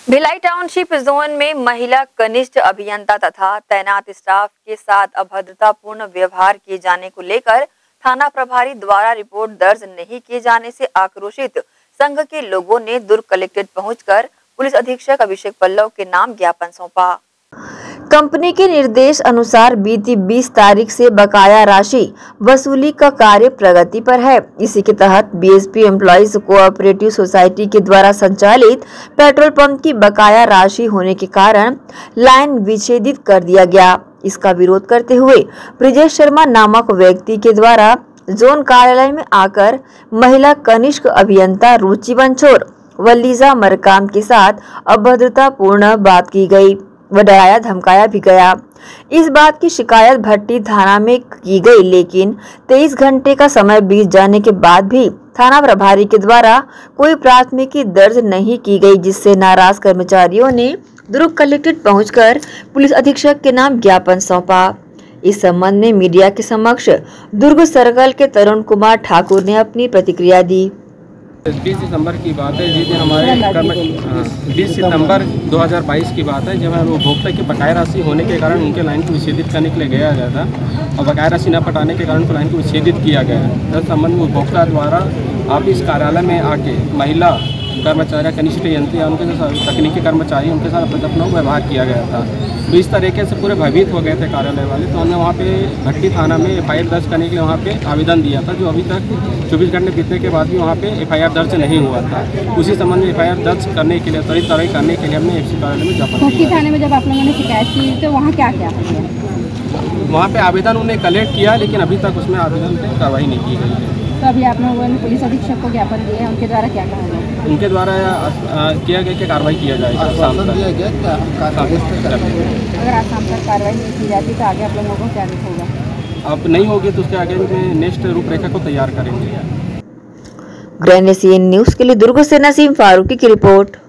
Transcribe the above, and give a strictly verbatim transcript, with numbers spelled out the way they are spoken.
Bhilai township zone में महिला कनिष्ठ अभियंता तथा तैनात स्टाफ के साथ अभद्रतापूर्ण व्यवहार किए जाने को लेकर थाना प्रभारी द्वारा रिपोर्ट दर्ज नहीं किए जाने से आक्रोशित संघ के लोगों ने दुर्ग कलेक्ट्रेट पहुंचकर पुलिस अधीक्षक अभिषेक पल्लव के नाम ज्ञापन सौंपा। कंपनी के निर्देश अनुसार बीती बीस तारीख से बकाया राशि वसूली का कार्य प्रगति पर है। इसी के तहत बीएसपी एम्प्लॉइज कोऑपरेटिव सोसाइटी के द्वारा संचालित पेट्रोल पंप की बकाया राशि होने के कारण लाइन विच्छेदित कर दिया गया। इसका विरोध करते हुए ब्रिजेश शर्मा नामक व्यक्ति के द्वारा जोन कार्यालय में आकर महिला कनिष्ठ अभियंता रुचि बंछोर व लीजा मरकाम के साथ अभद्रतापूर्ण बात की गई व डराया धमकाया भी गया। इस बात की शिकायत भट्टी थाना में की गई, लेकिन तेईस घंटे का समय बीत जाने के बाद भी थाना प्रभारी के द्वारा कोई प्राथमिकी दर्ज नहीं की गई, जिससे नाराज कर्मचारियों ने दुर्ग कलेक्ट्रेट पहुंचकर पुलिस अधीक्षक के नाम ज्ञापन सौंपा। इस संबंध में मीडिया के समक्ष दुर्ग सर्कल के तरुण कुमार ठाकुर ने अपनी प्रतिक्रिया दी। बीस सितंबर की बात है, जिस दिन हमारे बीस सितंबर दो हज़ार बाईस की बात है, जब उपभोक्ता की बकाया राशि होने के कारण उनके लाइन को विच्छेदित करने के लिए गया गया था और बकाया राशि न पटाने के कारण तो लाइन को विच्छेदित किया गया है। इस संबंध में उपभोक्ता द्वारा ऑफिस कार्यालय में आके महिला कर्मचारी कनिष्ठ यंत्री उनके साथ तकनीकी कर्मचारी उनके साथ अपना व्यवहार किया गया था। तो इस तरीके से पूरे भयभीत हो गए थे कार्यालय वाले। तो हमने वहाँ पे भट्टी थाना में एफ आई आर दर्ज करने के लिए वहाँ पे आवेदन दिया था, जो अभी तक चौबीस घंटे बीतने के बाद भी वहाँ पे एफ आई आर दर्ज नहीं हुआ था। उसी संबंध में एफ आई आर दर्ज करने के लिए त्वरित कार्रवाई करने के लिए हमने एफ सी कार्यालय में ज्ञापन दिया। थाने में जब आप लोगों ने शिकायत की तो वहाँ क्या क्या किया? वहाँ पे आवेदन उन्हें कलेक्ट किया, लेकिन अभी तक उसमें आवेदन पर कार्रवाई नहीं की गई है। तो अभी आप लोगों ने पुलिस अधीक्षक को ज्ञापन दिया है, उनके द्वारा क्या कहा गया? उनके द्वारा किया गया कि कार्रवाई किया जाएगा शाम तक। अगर आज शाम तक कार्रवाई नहीं की जाती तो आगे आप लोगों को क्या होगा? अब नहीं होगी तो उसके आगे में नेक्स्ट रूपरेखा को तैयार करेंगे। ग्रैंड एशियन न्यूज़ के लिए दुर्ग से नसीम फारूकी की रिपोर्ट।